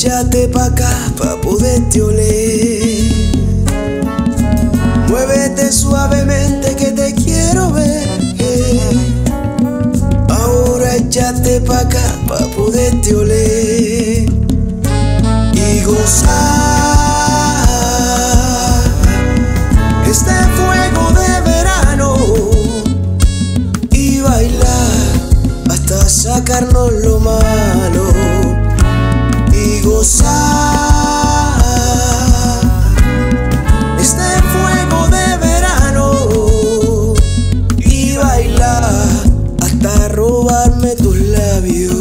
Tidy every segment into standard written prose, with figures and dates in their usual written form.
échate pa' acá pa' poderte oler. Muévete suavemente que te quiero ver. Ahora échate pa' acá pa' poderte oler y gozar este fuego de verano y bailar hasta sacarnos lo malo y gozar este fuego de verano y bailar hasta robarme tus labios.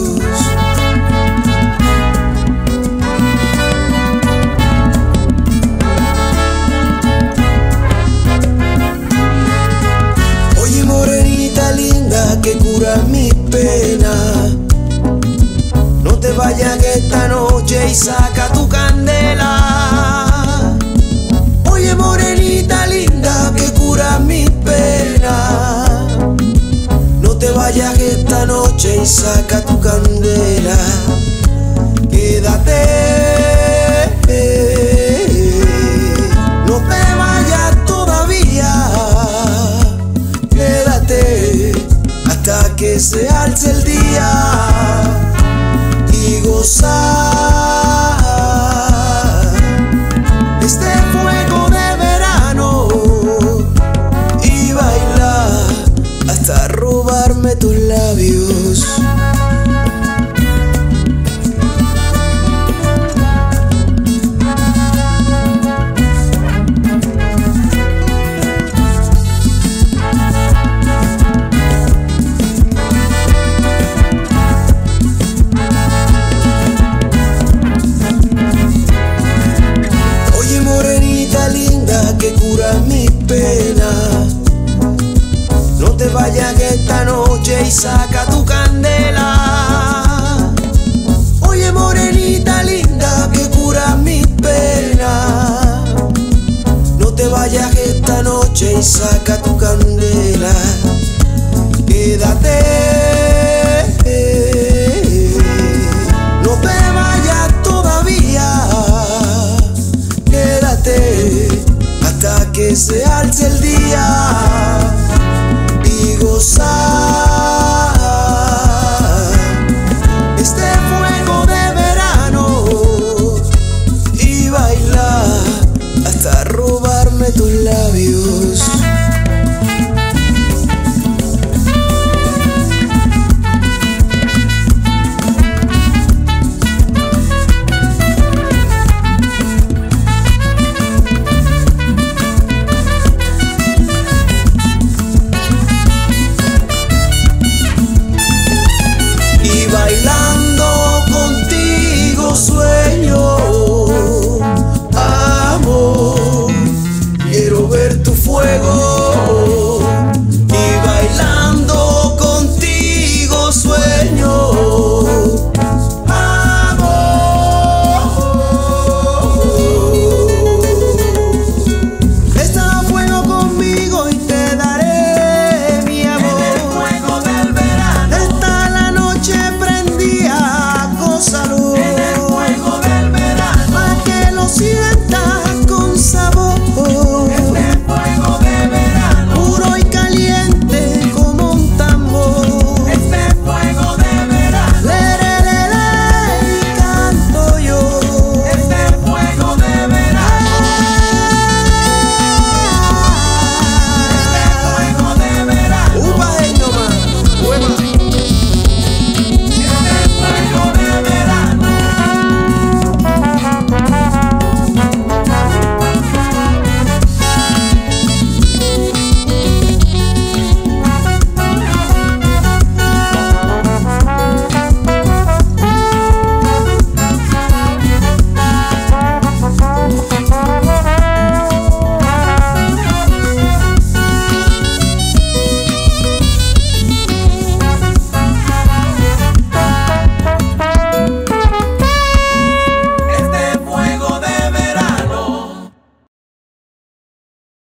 Oye, morenita linda que cura mis penas, no te vayas esta noche y saca tu candela. Oye, morenita linda que cura mis penas, no te vayas esta noche y saca tu candela. Quédate, no te vayas todavía. Quédate hasta que se alce el día y gozar